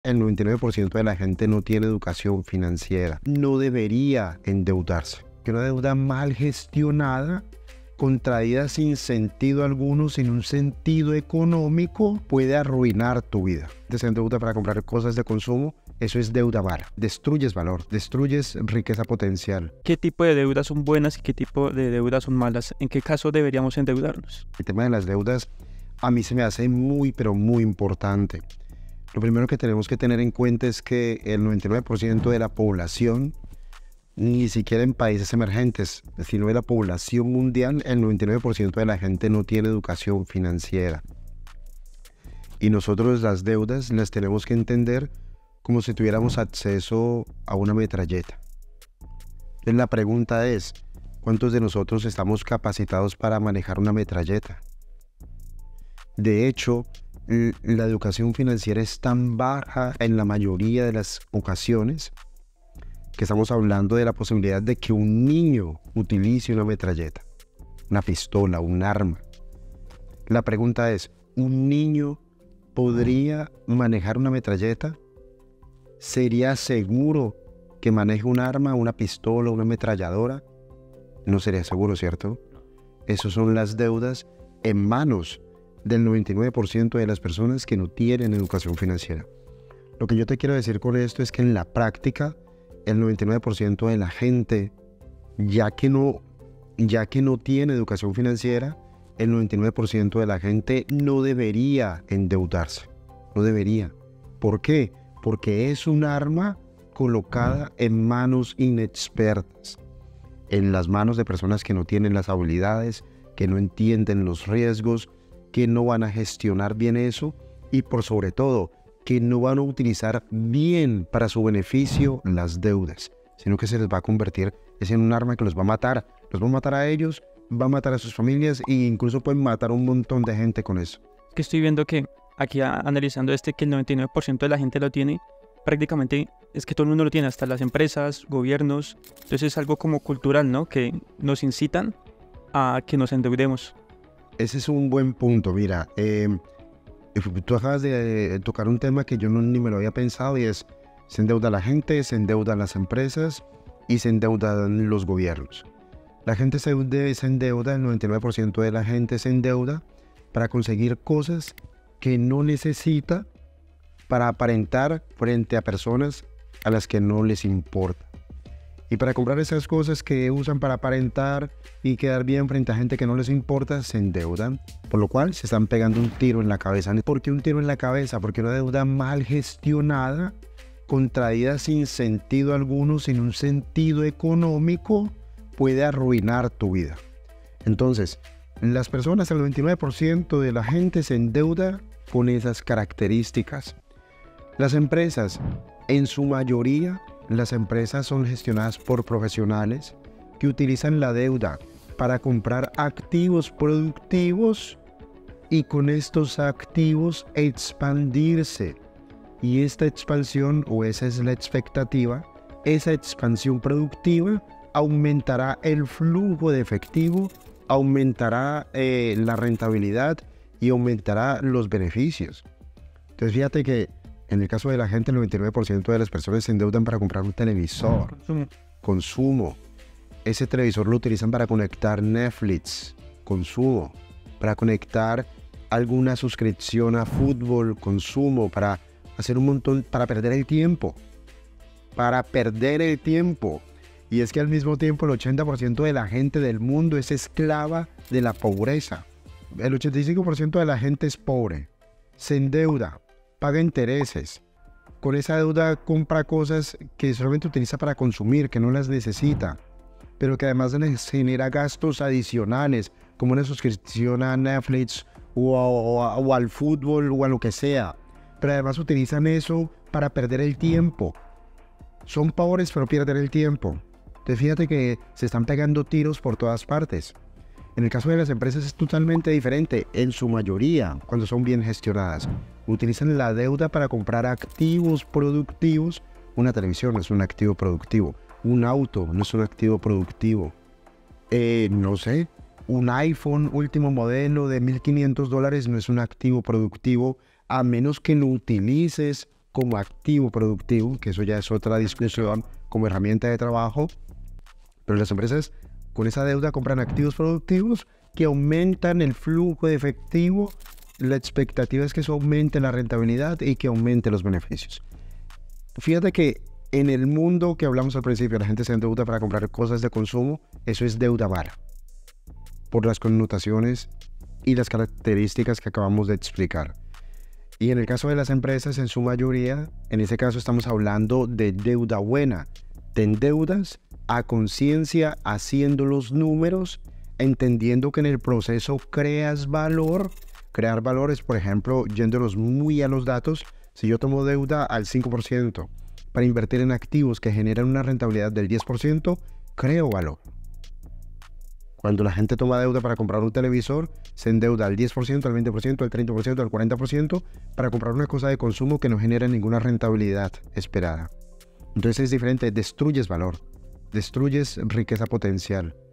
El 99% de la gente no tiene educación financiera. No debería endeudarse. Que una deuda mal gestionada, contraída sin sentido alguno, sin un sentido económico, puede arruinar tu vida. Se endeuda para comprar cosas de consumo. Eso es deuda mala. Destruyes valor, destruyes riqueza potencial. ¿Qué tipo de deudas son buenas y qué tipo de deudas son malas? ¿En qué caso deberíamos endeudarnos? El tema de las deudas a mí se me hace muy, pero muy importante. Lo primero que tenemos que tener en cuenta es que el 99% de la población, ni siquiera en países emergentes, sino de la población mundial, el 99% de la gente no tiene educación financiera. Y nosotros las deudas las tenemos que entender como si tuviéramos acceso a una metralleta. Entonces la pregunta es, ¿cuántos de nosotros estamos capacitados para manejar una metralleta? De hecho, la educación financiera es tan baja en la mayoría de las ocasiones que estamos hablando de la posibilidad de que un niño utilice una metralleta, una pistola, un arma. La pregunta es, ¿un niño podría manejar una metralleta? ¿Sería seguro que maneje un arma, una pistola, una ametralladora? No sería seguro, ¿cierto? Esas son las deudas en manos del 99% de las personas que no tienen educación financiera. Lo que yo te quiero decir con esto es que en la práctica, el 99% de la gente, ya que no tiene educación financiera, el 99% de la gente no debería endeudarse. No debería. ¿Por qué? Porque es un arma colocada en manos inexpertas, en las manos de personas que no tienen las habilidades, que no entienden los riesgos, que no van a gestionar bien eso y por sobre todo que no van a utilizar bien para su beneficio las deudas, sino que se les va a convertir en un arma que los va a matar a ellos, va a matar a sus familias e incluso pueden matar a un montón de gente con eso. Que estoy viendo que aquí analizando que el 99% de la gente lo tiene, prácticamente es que todo el mundo lo tiene, hasta las empresas, gobiernos. Entonces es algo como cultural, ¿no? Que nos incitan a que nos endeudemos. Ese es un buen punto, mira, tú acabas de tocar un tema que yo ni me lo había pensado y es, se endeuda la gente, se endeudan las empresas y se endeudan los gobiernos. La gente se endeuda, el 99% de la gente se endeuda para conseguir cosas que no necesita para aparentar frente a personas a las que no les importa. Y para comprar esas cosas que usan para aparentar y quedar bien frente a gente que no les importa, se endeudan. Por lo cual se están pegando un tiro en la cabeza. ¿Por qué un tiro en la cabeza? Porque una deuda mal gestionada, contraída sin sentido alguno, sin un sentido económico, puede arruinar tu vida. Entonces, las personas, el 99% de la gente se endeuda con esas características. Las empresas, en su mayoría, las empresas son gestionadas por profesionales que utilizan la deuda para comprar activos productivos y con estos activos expandirse. Y esta expansión, o esa es la expectativa, esa expansión productiva aumentará el flujo de efectivo, aumentará la rentabilidad y aumentará los beneficios. Entonces fíjate que en el caso de la gente, el 99% de las personas se endeudan para comprar un televisor. Consumo. Ese televisor lo utilizan para conectar Netflix. Consumo. Para conectar alguna suscripción a fútbol. Consumo. Para hacer un montón, para perder el tiempo. Para perder el tiempo. Y es que al mismo tiempo el 80% de la gente del mundo es esclava de la pobreza. El 85% de la gente es pobre. Se endeuda. Paga intereses. Con esa deuda compra cosas que solamente utiliza para consumir, que no las necesita, pero que además les genera gastos adicionales, como una suscripción a Netflix o al fútbol o a lo que sea. Pero además utilizan eso para perder el tiempo. Son pobres pero pierden el tiempo. Entonces fíjate que se están pegando tiros por todas partes. En el caso de las empresas es totalmente diferente, en su mayoría, cuando son bien gestionadas. Utilizan la deuda para comprar activos productivos. Una televisión no es un activo productivo. Un auto no es un activo productivo. No sé, un iPhone último modelo de $1,500 no es un activo productivo, a menos que lo utilices como activo productivo, que eso ya es otra discusión, como herramienta de trabajo, pero las empresas con esa deuda compran activos productivos que aumentan el flujo de efectivo. La expectativa es que eso aumente la rentabilidad y que aumente los beneficios. Fíjate que en el mundo que hablamos al principio, la gente se endeuda para comprar cosas de consumo, eso es deuda mala, por las connotaciones y las características que acabamos de explicar. Y en el caso de las empresas, en su mayoría, en ese caso estamos hablando de deuda buena. Te endeudas a conciencia, haciendo los números, entendiendo que en el proceso creas valor. Crear valor es, por ejemplo, yéndonos muy a los datos. Si yo tomo deuda al 5% para invertir en activos que generan una rentabilidad del 10%, creo valor. Cuando la gente toma deuda para comprar un televisor, se endeuda al 10%, al 20%, al 30%, al 40% para comprar una cosa de consumo que no genera ninguna rentabilidad esperada. Entonces es diferente, destruyes valor, destruyes riqueza potencial.